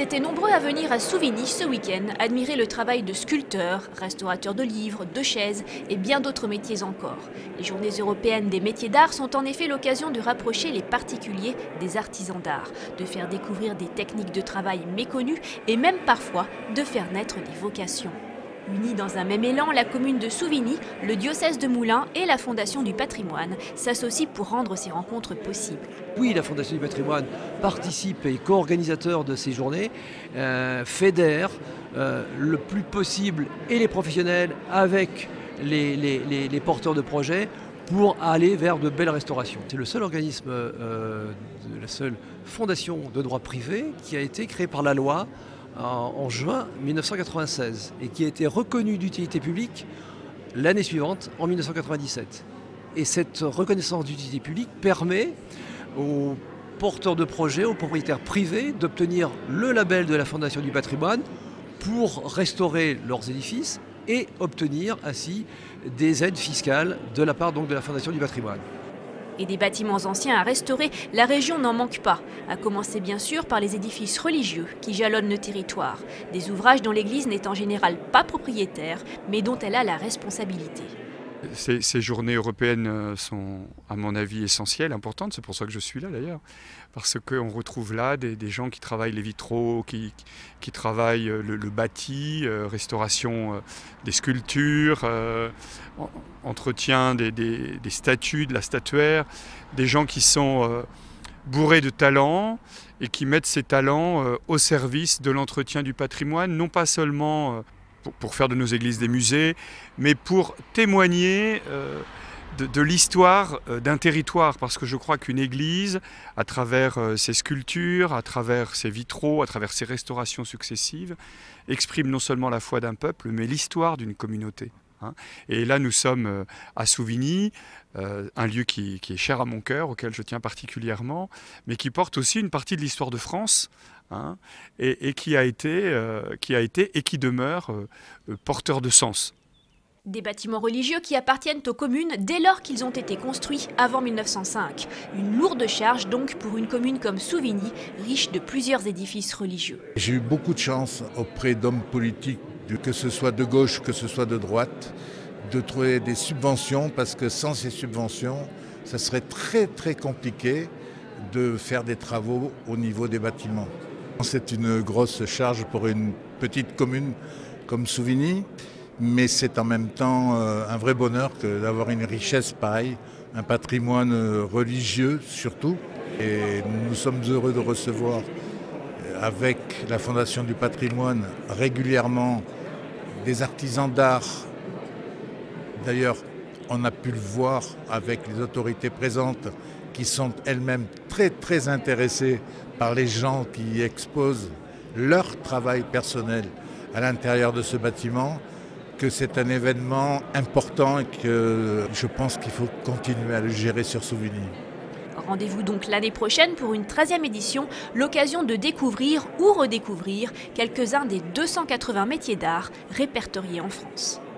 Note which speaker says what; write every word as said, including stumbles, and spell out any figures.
Speaker 1: Ils étaient nombreux à venir à Souvigny ce week-end admirer le travail de sculpteurs, restaurateurs de livres, de chaises et bien d'autres métiers encore. Les journées européennes des métiers d'art sont en effet l'occasion de rapprocher les particuliers des artisans d'art, de faire découvrir des techniques de travail méconnues et même parfois de faire naître des vocations. Unis dans un même élan, la commune de Souvigny, le diocèse de Moulins et la Fondation du patrimoine s'associent pour rendre ces rencontres possibles.
Speaker 2: Oui, la Fondation du patrimoine participe et est co-organisateur de ces journées, euh, fédère euh, le plus possible et les professionnels avec les, les, les, les porteurs de projets pour aller vers de belles restaurations. C'est le seul organisme, euh, de la seule fondation de droit privé qui a été créée par la loi en juin mille neuf cent quatre-vingt-seize et qui a été reconnu d'utilité publique l'année suivante, en mille neuf cent quatre-vingt-dix-sept. Et cette reconnaissance d'utilité publique permet aux porteurs de projets, aux propriétaires privés d'obtenir le label de la Fondation du patrimoine pour restaurer leurs édifices et obtenir ainsi des aides fiscales de la part donc de la Fondation du patrimoine.
Speaker 1: Et des bâtiments anciens à restaurer, la région n'en manque pas, à commencer bien sûr par les édifices religieux qui jalonnent le territoire, des ouvrages dont l'Église n'est en général pas propriétaire, mais dont elle a la responsabilité.
Speaker 3: Ces, ces journées européennes sont, à mon avis, essentielles, importantes. C'est pour ça que je suis là d'ailleurs. Parce qu'on retrouve là des, des gens qui travaillent les vitraux, qui, qui travaillent le, le bâti, euh, restauration euh, des sculptures, euh, entretien des, des, des statues, de la statuaire. Des gens qui sont euh, bourrés de talents et qui mettent ces talents euh, au service de l'entretien du patrimoine, non pas seulement... Euh, Pour, pour faire de nos églises des musées, mais pour témoigner euh, de, de l'histoire euh, d'un territoire. Parce que je crois qu'une église, à travers euh, ses sculptures, à travers ses vitraux, à travers ses restaurations successives, exprime non seulement la foi d'un peuple, mais l'histoire d'une communauté. Hein. Et là, nous sommes euh, à Souvigny, euh, un lieu qui, qui est cher à mon cœur, auquel je tiens particulièrement, mais qui porte aussi une partie de l'histoire de France. Hein, et, et qui a été, euh, qui a été et qui demeure euh, euh, porteur de sens.
Speaker 1: Des bâtiments religieux qui appartiennent aux communes dès lors qu'ils ont été construits avant mille neuf cent cinq. Une lourde charge donc pour une commune comme Souvigny, riche de plusieurs édifices religieux.
Speaker 4: J'ai eu beaucoup de chance auprès d'hommes politiques, que ce soit de gauche, que ce soit de droite, de trouver des subventions, parce que sans ces subventions, ça serait très très compliqué de faire des travaux au niveau des bâtiments. C'est une grosse charge pour une petite commune comme Souvigny, mais c'est en même temps un vrai bonheur que d'avoir une richesse pareille, un patrimoine religieux surtout. Et nous sommes heureux de recevoir avec la Fondation du patrimoine régulièrement des artisans d'art. D'ailleurs, on a pu le voir avec les autorités présentes qui sont elles-mêmes très très intéressées par les gens qui exposent leur travail personnel à l'intérieur de ce bâtiment, que c'est un événement important et que je pense qu'il faut continuer à le gérer sur Souvigny.
Speaker 1: Rendez-vous donc l'année prochaine pour une treizième édition, l'occasion de découvrir ou redécouvrir quelques-uns des deux cent quatre-vingts métiers d'art répertoriés en France.